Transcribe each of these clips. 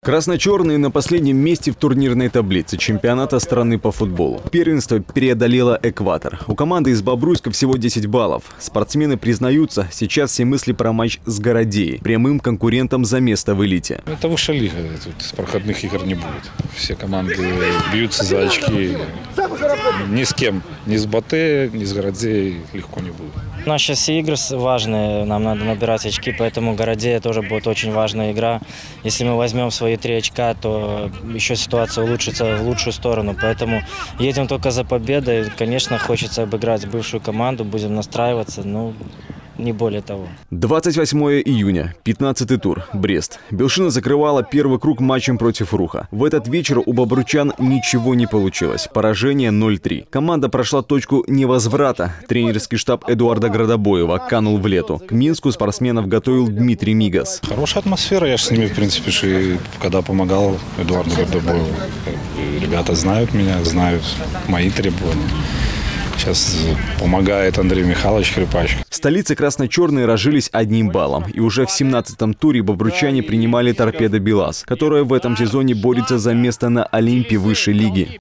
Красно-черные на последнем месте в турнирной таблице чемпионата страны по футболу. Первенство преодолело экватор. У команды из Бобруйска всего 10 баллов. Спортсмены признаются, сейчас все мысли про матч с Городеей, прямым конкурентом за место в элите. Это высшая лига, тут проходных игр не будет. Все команды бьются за очки. Ни с кем, ни с Батэ, ни с Городеей легко не будет. У нас сейчас все игры важные, нам надо набирать очки, поэтому Городея тоже будет очень важная игра. Если мы возьмем свои 3 очка, то еще ситуация улучшится в лучшую сторону. Поэтому едем только за победой. Конечно, хочется обыграть бывшую команду, будем настраиваться, но не более того. 28 июня, 15-й тур, Брест. Белшина закрывала первый круг матчем против Руха. В этот вечер у бобручан ничего не получилось. Поражение 0-3. Команда прошла точку невозврата. Тренерский штаб Эдуарда Градобоева канул в лету. К Минску спортсменов готовил Дмитрий Мигас. Хорошая атмосфера. Я же с ними, в принципе, когда помогал Эдуарду Градобоеву. Ребята знают меня, знают мои требования. Сейчас помогает Андрей Михайлович Хрипач. В столице красно-черные разжились 1 баллом. И уже в 17-м туре бобручане принимали Торпедо Белас, которая в этом сезоне борется за место на Олимпе высшей лиги.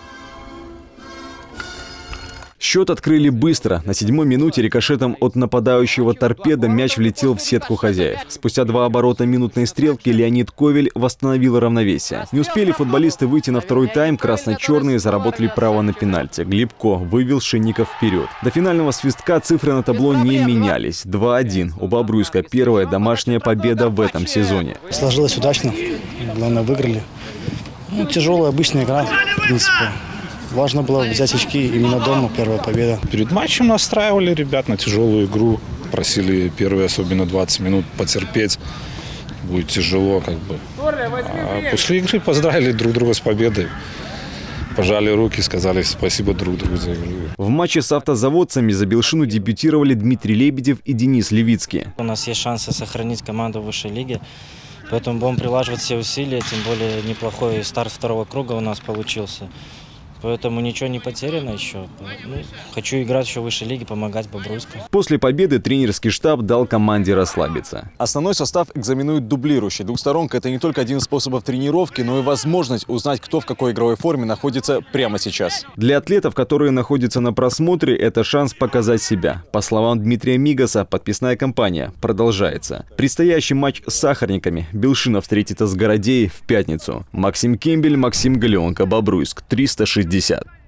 Счет открыли быстро. На 7-й минуте рикошетом от нападающего Торпедо мяч влетел в сетку хозяев. Спустя 2 оборота минутной стрелки Леонид Ковель восстановил равновесие. Не успели футболисты выйти на второй тайм, красно-черные заработали право на пенальти. Глебко вывел Шинников вперед. До финального свистка цифры на табло не менялись. 2-1. У Бобруйска первая домашняя победа в этом сезоне. Сложилось удачно. Главное, выиграли. Тяжелая обычная игра, в принципе. Важно было взять очки именно дома, первая победа. Перед матчем настраивали ребят на тяжелую игру. Просили первые, особенно 20 минут, потерпеть. Будет тяжело, как бы. А после игры поздравили друг друга с победой. Пожали руки, сказали спасибо друг другу за игру. В матче с автозаводцами за Белшину дебютировали Дмитрий Лебедев и Денис Левицкий. У нас есть шансы сохранить команду в высшей лиге. Поэтому будем прилаживать все усилия, тем более неплохой старт второго круга у нас получился. Поэтому ничего не потеряно еще. Хочу играть еще в высшей лиге, помогать Бобруйску. После победы тренерский штаб дал команде расслабиться. Основной состав экзаменует дублирующий. Двухсторонка – это не только один из способов тренировки, но и возможность узнать, кто в какой игровой форме находится прямо сейчас. Для атлетов, которые находятся на просмотре, это шанс показать себя. По словам Дмитрия Мигаса, подписная кампания продолжается. Предстоящий матч с сахарниками. Белшина встретится с Городеей в пятницу. Максим Кембель, Максим Галеонко, Бобруйск, 360.